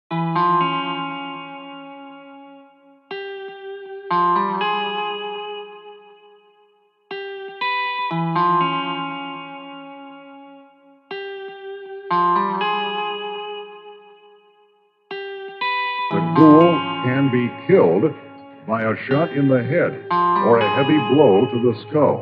The ghoul can be killed by a shot in the head or a heavy blow to the skull.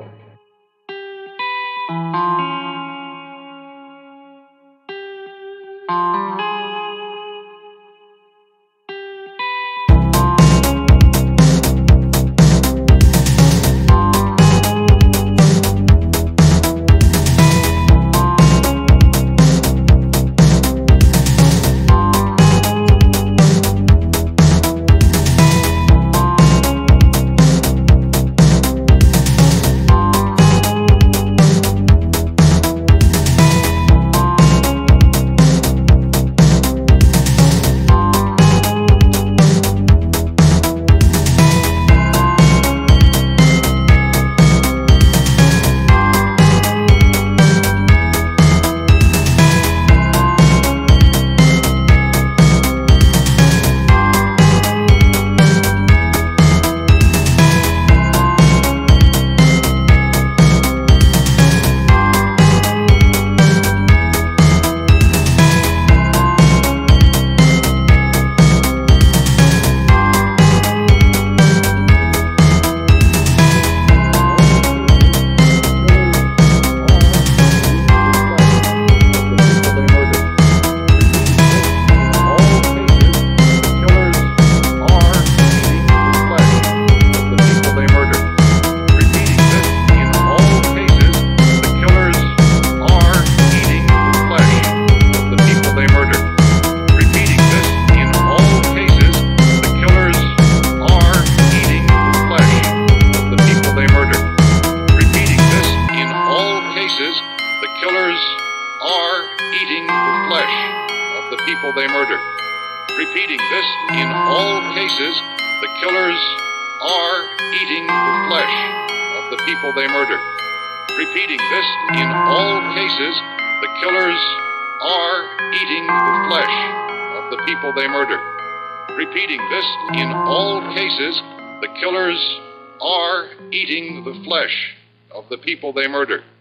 The killers are eating the flesh of the people they murder. Repeating this, in all cases, the killers are eating the flesh of the people they murder. Repeating this, in all cases, the killers are eating the flesh of the people they murder. Repeating this, in all cases, the killers are eating the flesh of the people they murder.